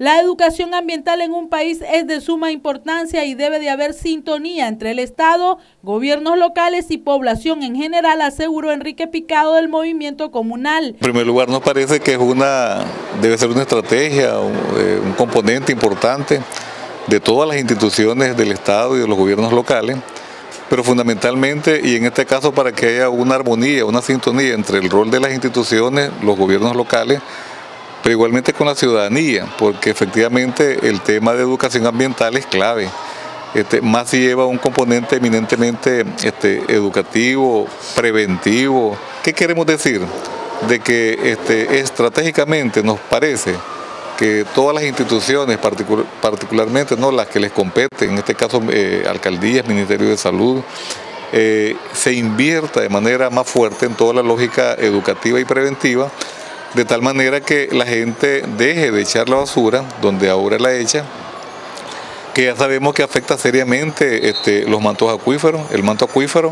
La educación ambiental en un país es de suma importancia y debe de haber sintonía entre el Estado, gobiernos locales y población en general, aseguró Enrique Picado del Movimiento Comunal. En primer lugar, nos parece que debe ser una estrategia, un componente importante de todas las instituciones del Estado y de los gobiernos locales, pero fundamentalmente, y en este caso para que haya una armonía, una sintonía entre el rol de las instituciones, los gobiernos locales, pero igualmente con la ciudadanía, porque efectivamente el tema de educación ambiental es clave. Más si lleva un componente eminentemente educativo, preventivo. ¿Qué queremos decir? De que estratégicamente nos parece que todas las instituciones, particularmente no las que les competen, en este caso alcaldías, Ministerio de Salud, se invierta de manera más fuerte en toda la lógica educativa y preventiva, de tal manera que la gente deje de echar la basura donde ahora la echa, que ya sabemos que afecta seriamente los mantos acuíferos. El manto acuífero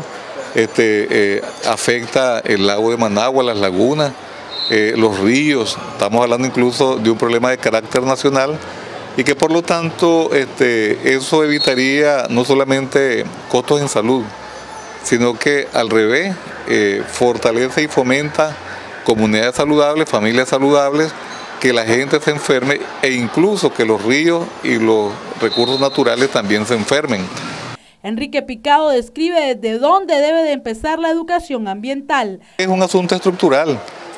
afecta el lago de Managua, las lagunas, los ríos. Estamos hablando incluso de un problema de carácter nacional y que por lo tanto eso evitaría no solamente costos en salud, sino que al revés fortalece y fomenta comunidades saludables, familias saludables, que la gente se enferme e incluso que los ríos y los recursos naturales también se enfermen. Enrique Picado describe desde dónde debe de empezar la educación ambiental. Es un asunto estructural,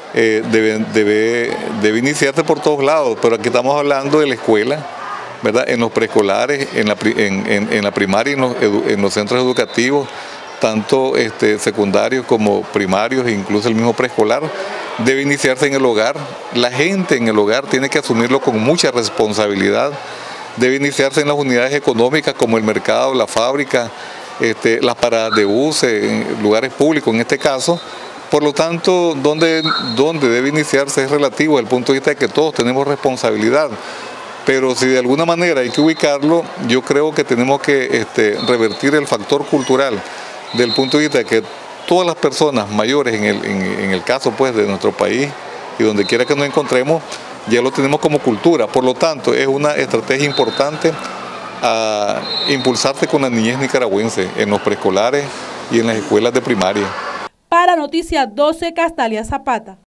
debe iniciarse por todos lados, pero aquí estamos hablando de la escuela, ¿verdad? En los preescolares, en la primaria, en los centros educativos, tanto secundarios como primarios, incluso el mismo preescolar, debe iniciarse en el hogar. La gente en el hogar tiene que asumirlo con mucha responsabilidad. Debe iniciarse en las unidades económicas como el mercado, la fábrica, las paradas de buses, en lugares públicos en este caso. Por lo tanto, donde debe iniciarse es relativo desde el punto de vista de que todos tenemos responsabilidad. Pero si de alguna manera hay que ubicarlo, yo creo que tenemos que revertir el factor cultural, del punto de vista de que todas las personas mayores, en el caso pues de nuestro país y donde quiera que nos encontremos, ya lo tenemos como cultura. Por lo tanto, es una estrategia importante a impulsarse con la niñez nicaragüense en los preescolares y en las escuelas de primaria. Para Noticias 12, Castalia Zapata.